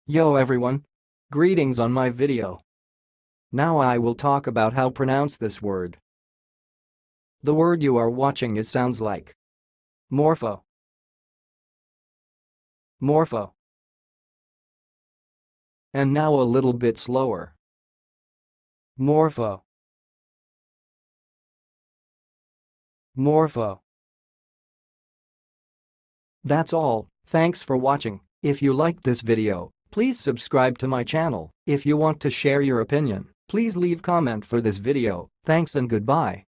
Yo everyone! Greetings on my video. Now I will talk about how pronounce this word. The word you are watching is sounds like Morfo. Morfo. And now a little bit slower. Morfo. Morfo. That's all, thanks for watching. If you liked this video, please subscribe to my channel. If you want to share your opinion, please leave comment for this video. Thanks and goodbye.